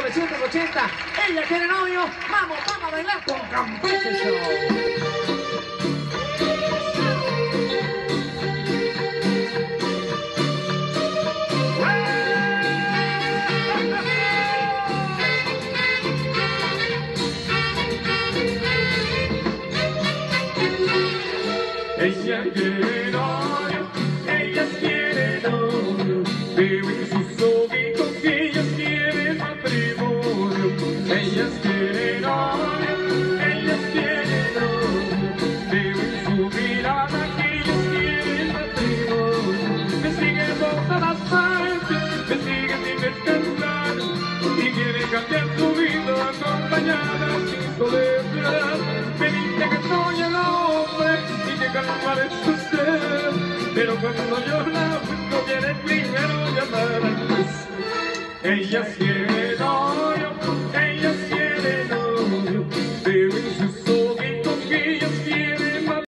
1980. Ella quiere novio. Vamos a bailar con Campeche Show. Ella quiere novio, ellas quieren novio, viven sus ojitos y ellas quieren matrimonio. Ellas quieren novio, ellas quieren novio, viven su mirada y ellas quieren matrimonio. Me siguen por todas partes, me siguen sin descansar y quieren cambiar su vida acompañada sin soledad. Me dice que soy el hombre y que calmar es usted, pero cuando yo la busco viene primero llamar al juez. Ellas quieren novio, ellas quieren novio, viven sus